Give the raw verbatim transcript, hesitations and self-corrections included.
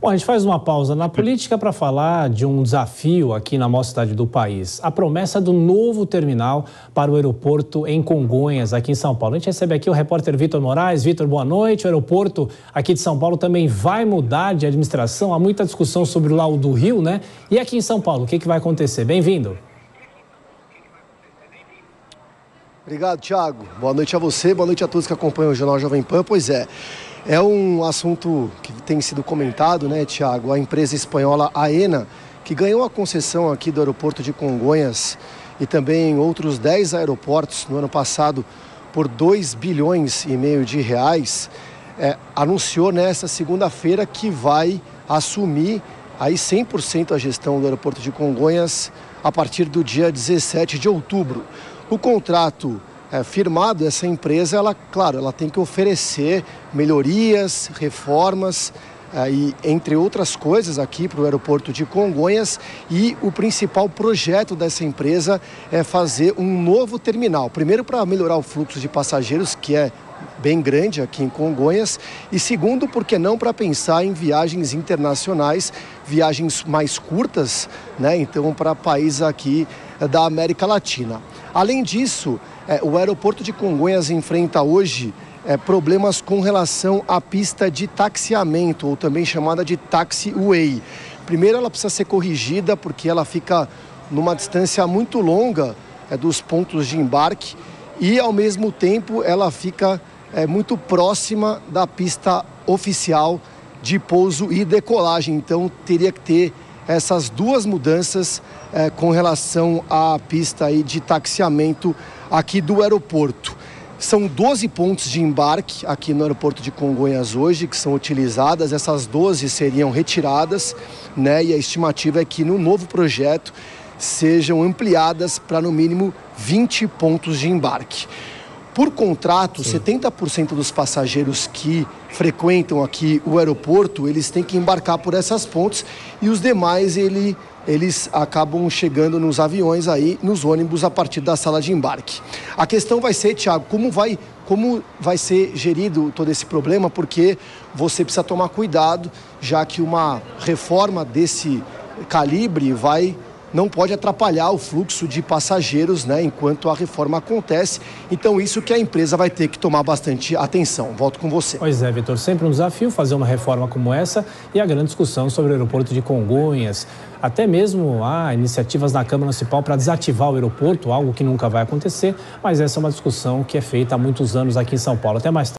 Bom, a gente faz uma pausa na política para falar de um desafio aqui na maior cidade do país. A promessa do novo terminal para o aeroporto em Congonhas, aqui em São Paulo. A gente recebe aqui o repórter Vitor Moraes. Vitor, boa noite. O aeroporto aqui de São Paulo também vai mudar de administração. Há muita discussão sobre lá o do Rio, né? E aqui em São Paulo, o que, que vai acontecer? Bem-vindo. Obrigado, Thiago. Boa noite a você, boa noite a todos que acompanham o Jornal Jovem Pan. Pois é, é um assunto que tem sido comentado, né, Thiago? A empresa espanhola Aena, que ganhou a concessão aqui do aeroporto de Congonhas e também outros dez aeroportos no ano passado por dois bilhões e meio de reais, é, anunciou nesta segunda-feira que vai assumir aí cem por cento a gestão do aeroporto de Congonhas a partir do dia dezessete de outubro. O contrato é, firmado, essa empresa, ela, claro, ela tem que oferecer melhorias, reformas, é, e, entre outras coisas aqui para o aeroporto de Congonhas, e o principal projeto dessa empresa é fazer um novo terminal. Primeiro, para melhorar o fluxo de passageiros, que é bem grande aqui em Congonhas, e segundo, por que não, para pensar em viagens internacionais, viagens mais curtas, né? Então, para países aqui da América Latina. Além disso, é, o aeroporto de Congonhas enfrenta hoje é, problemas com relação à pista de taxiamento, ou também chamada de taxiway. Primeiro, ela precisa ser corrigida porque ela fica numa distância muito longa é, dos pontos de embarque e, ao mesmo tempo, ela fica é, muito próxima da pista oficial de pouso e decolagem. Então, teria que ter essas duas mudanças é, com relação à pista aí de taxiamento aqui do aeroporto. São doze pontos de embarque aqui no aeroporto de Congonhas hoje que são utilizadas. Essas doze seriam retiradas, né? E a estimativa é que no novo projeto sejam ampliadas para no mínimo vinte pontos de embarque. Por contrato, Sim. setenta por cento dos passageiros que frequentam aqui o aeroporto, eles têm que embarcar por essas pontes, e os demais ele, eles acabam chegando nos aviões aí, nos ônibus, a partir da sala de embarque. A questão vai ser, Thiago, como vai, como vai ser gerido todo esse problema, porque você precisa tomar cuidado, já que uma reforma desse calibre vai... não pode atrapalhar o fluxo de passageiros, né, enquanto a reforma acontece. Então, isso que a empresa vai ter que tomar bastante atenção. Volto com você. Pois é, Vitor, sempre um desafio fazer uma reforma como essa, e a grande discussão sobre o aeroporto de Congonhas. Até mesmo há iniciativas na Câmara Municipal para desativar o aeroporto, algo que nunca vai acontecer, mas essa é uma discussão que é feita há muitos anos aqui em São Paulo. Até mais tarde.